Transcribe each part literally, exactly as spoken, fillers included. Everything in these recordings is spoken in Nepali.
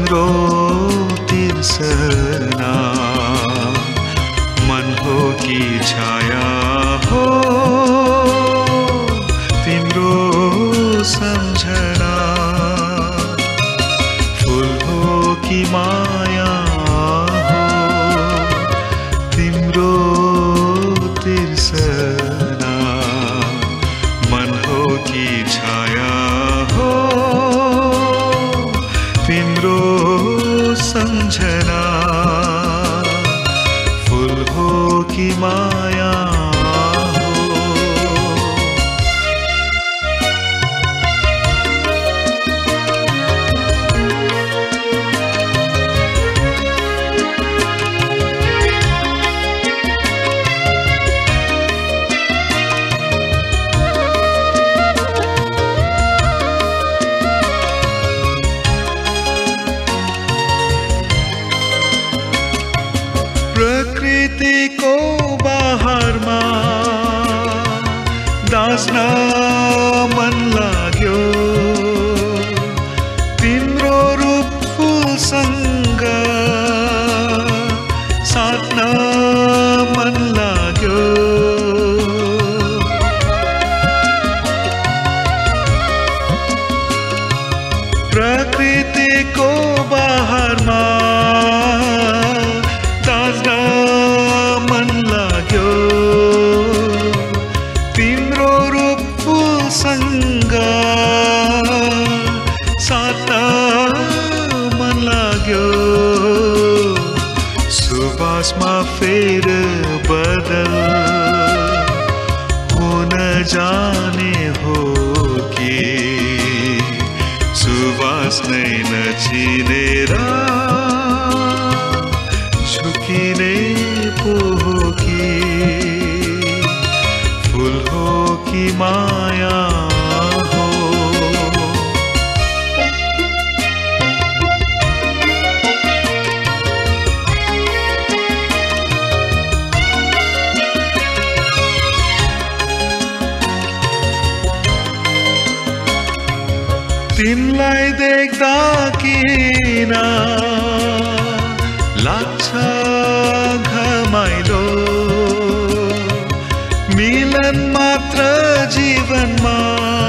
तिम्रो तिर्सना मन हो कि छाया हो तिम्रो सम्झना फूल हो कि माया हो तिम्रो तिर्सना मन हो कि छाया हो तिम्रो सम्झना फूल हो कि माया प्रकृतिको बहारमा दास्न मन लाग्यो तिम्रो रूप फूलसँग साट्न मन लाग्यो प्रकृतिको बहारमा मन लाग्यो तिम्रो रूप फूलसँग साट्न मन लाग्यो सुवासमा फेर बदल हुन जाने हो कि सुवास नै नचिनेर झुकिने पो हो कि फूल हो कि माया हो तिमलाई देख्दा किन लाग्छ घमाइलो मिलन मात्र जीवनमा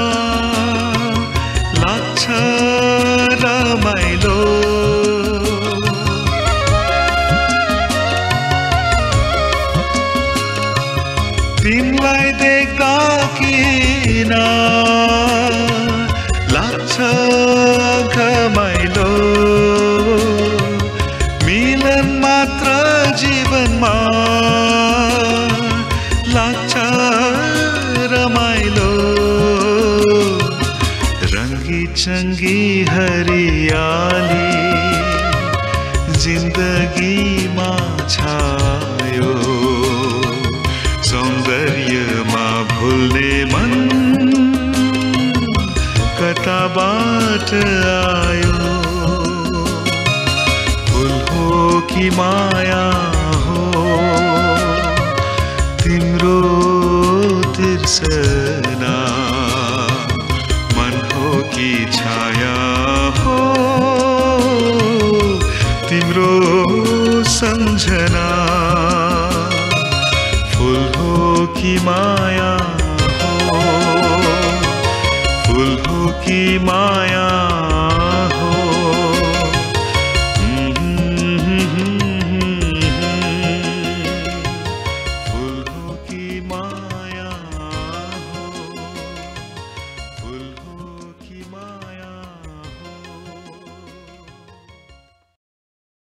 लाग्छ रमाइलो तिमलाई देख्दा किन लाग्छ घमाइलो मिलन मात्र जीवनमा लाग्छ रमाइलो रंगी चंगी हरियाली जिन्दगीमा छायो सौन्दर्यमा भुल्ने मन कताबाट आयो फूल हो कि माया हो तिम्रो तिर्सना मन हो कि छाया हो तिम्रो सम्झना फूल हो कि माया हो फूल हो कि माया